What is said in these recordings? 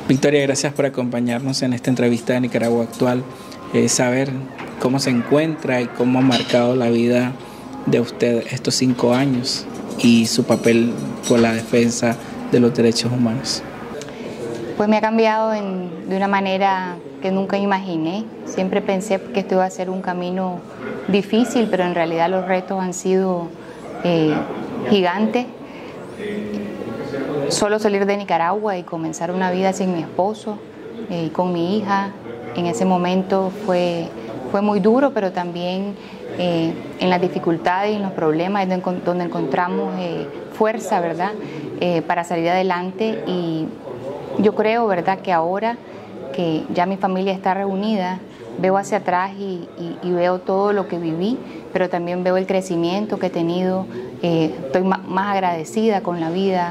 Victoria, gracias por acompañarnos en esta entrevista de Nicaragua Actual. Saber cómo se encuentra y cómo ha marcado la vida de usted estos 5 años y su papel por la defensa de los derechos humanos. Pues me ha cambiado de una manera que nunca imaginé. Siempre pensé que esto iba a ser un camino difícil, pero en realidad los retos han sido gigantes. Solo salir de Nicaragua y comenzar una vida sin mi esposo y con mi hija, en ese momento fue muy duro, pero también en las dificultades y en los problemas es donde encontramos fuerza, ¿verdad?, para salir adelante. Y yo creo, ¿verdad?, que ahora que ya mi familia está reunida, veo hacia atrás y veo todo lo que viví, pero también veo el crecimiento que he tenido. Estoy más agradecida con la vida,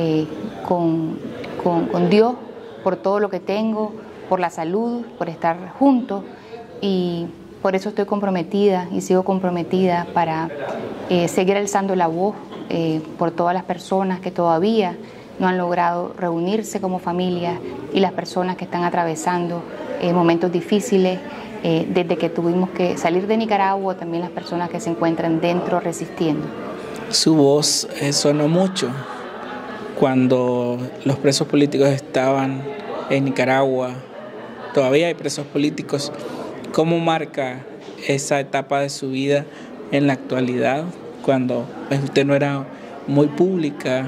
con Dios, por todo lo que tengo, por la salud, por estar juntos, y por eso estoy comprometida y sigo comprometida para seguir alzando la voz por todas las personas que todavía no han logrado reunirse como familia y las personas que están atravesando momentos difíciles desde que tuvimos que salir de Nicaragua, también las personas que se encuentran dentro resistiendo. Su voz sonó mucho cuando los presos políticos estaban en Nicaragua. Todavía hay presos políticos. ¿Cómo marca esa etapa de su vida en la actualidad, cuando usted no era muy pública?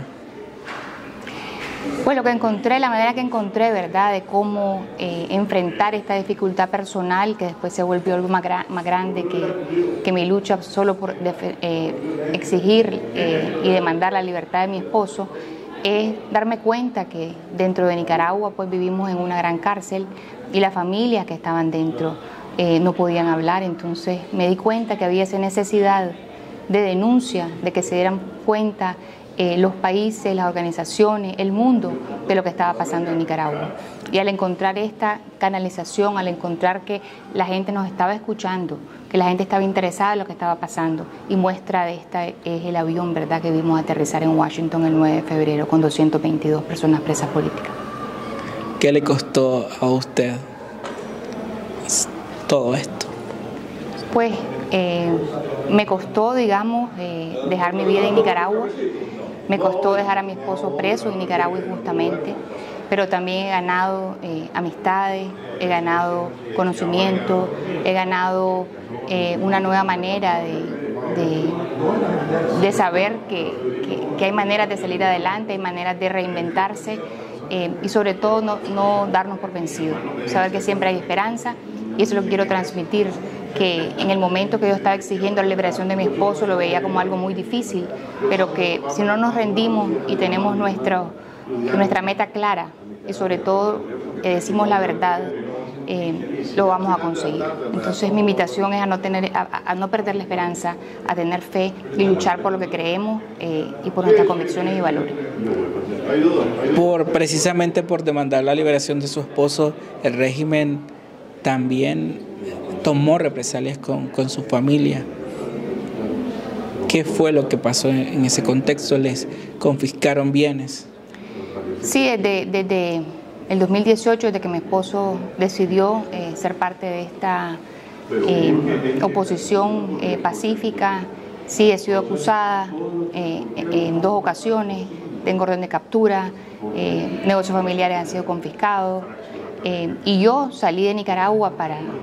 Pues lo que encontré, la manera que encontré, ¿verdad?, de cómo enfrentar esta dificultad personal, que después se volvió algo más grande que mi lucha solo por exigir y demandar la libertad de mi esposo, es darme cuenta que dentro de Nicaragua pues vivimos en una gran cárcel y las familias que estaban dentro no podían hablar. Entonces me di cuenta que había esa necesidad de denuncia, de que se dieran cuenta los países, las organizaciones, el mundo de lo que estaba pasando en Nicaragua. Y al encontrar esta canalización, al encontrar que la gente nos estaba escuchando, que la gente estaba interesada en lo que estaba pasando, y muestra de esta es el avión, ¿verdad?, que vimos aterrizar en Washington el 9 de febrero con 222 personas presas políticas. ¿Qué le costó a usted todo esto? Pues me costó, digamos, dejar mi vida en Nicaragua. Me costó dejar a mi esposo preso en Nicaragua injustamente, pero también he ganado amistades, he ganado conocimiento, he ganado una nueva manera de saber que hay maneras de salir adelante, hay maneras de reinventarse, y sobre todo no darnos por vencidos, saber que siempre hay esperanza, y eso es lo que quiero transmitir, que en el momento que yo estaba exigiendo la liberación de mi esposo lo veía como algo muy difícil, pero que si no nos rendimos y tenemos nuestra meta clara y sobre todo decimos la verdad, lo vamos a conseguir. Entonces mi invitación es a no perder la esperanza, a tener fe y luchar por lo que creemos y por nuestras convicciones y valores. Precisamente por demandar la liberación de su esposo, el régimen también tomó represalias con su familia. ¿Qué fue lo que pasó en ese contexto? ¿Les confiscaron bienes? Sí, desde el 2018, desde que mi esposo decidió ser parte de esta oposición pacífica, sí he sido acusada en 2 ocasiones, tengo orden de captura, negocios familiares han sido confiscados, y yo salí de Nicaragua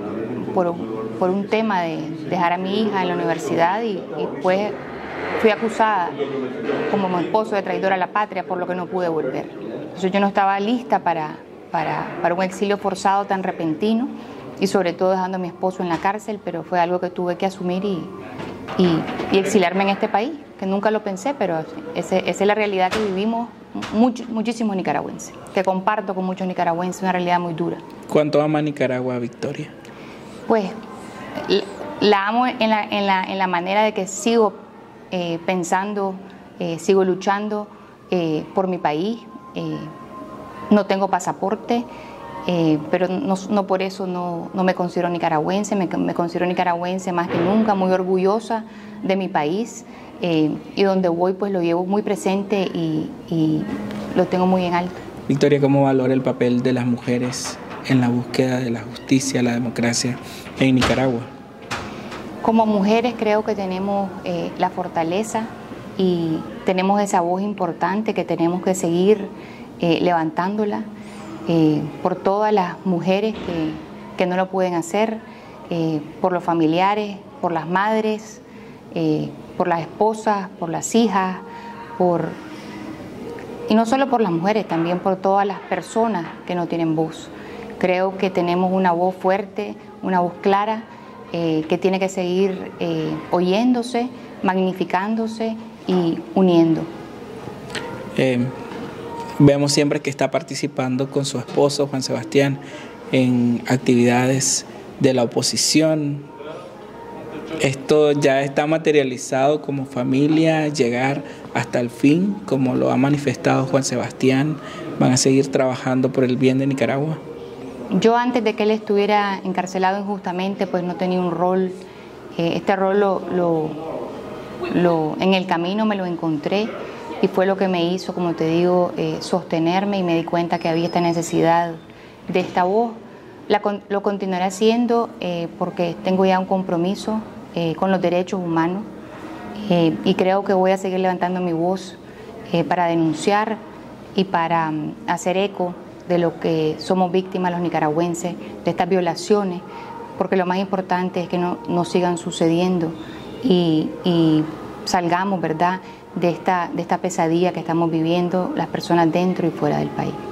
por un tema de dejar a mi hija en la universidad y pues fui acusada como mi esposo de traidora a la patria, por lo que no pude volver. Entonces yo no estaba lista para un exilio forzado tan repentino y sobre todo dejando a mi esposo en la cárcel, pero fue algo que tuve que asumir y exiliarme en este país, que nunca lo pensé, pero esa es la realidad que vivimos muchísimos nicaragüenses, que comparto con muchos nicaragüenses, una realidad muy dura. ¿Cuánto ama Nicaragua, Victoria? Pues la amo en la manera de que sigo pensando, sigo luchando por mi país. No tengo pasaporte, pero no por eso no me considero nicaragüense, me considero nicaragüense más que nunca, muy orgullosa de mi país, y donde voy pues lo llevo muy presente y lo tengo muy en alto. Victoria, ¿cómo valora el papel de las mujeres en la búsqueda de la justicia, la democracia en Nicaragua? Como mujeres creo que tenemos la fortaleza y tenemos esa voz importante que tenemos que seguir levantándola por todas las mujeres que no lo pueden hacer, por los familiares, por las madres, por las esposas, por las hijas, y no solo por las mujeres, también por todas las personas que no tienen voz. Creo que tenemos una voz fuerte, una voz clara, que tiene que seguir oyéndose, magnificándose y uniendo. Vemos siempre que está participando con su esposo, Juan Sebastián, en actividades de la oposición. Esto ya está materializado como familia, llegar hasta el fin, como lo ha manifestado Juan Sebastián. ¿Van a seguir trabajando por el bien de Nicaragua? Yo antes de que él estuviera encarcelado injustamente, pues no tenía un rol. Este rol en el camino me lo encontré y fue lo que me hizo, como te digo, sostenerme, y me di cuenta que había esta necesidad de esta voz. Lo continuaré haciendo porque tengo ya un compromiso con los derechos humanos y creo que voy a seguir levantando mi voz para denunciar y para hacer eco de lo que somos víctimas los nicaragüenses, de estas violaciones, porque lo más importante es que no sigan sucediendo y salgamos, ¿verdad?, de esta pesadilla que estamos viviendo las personas dentro y fuera del país.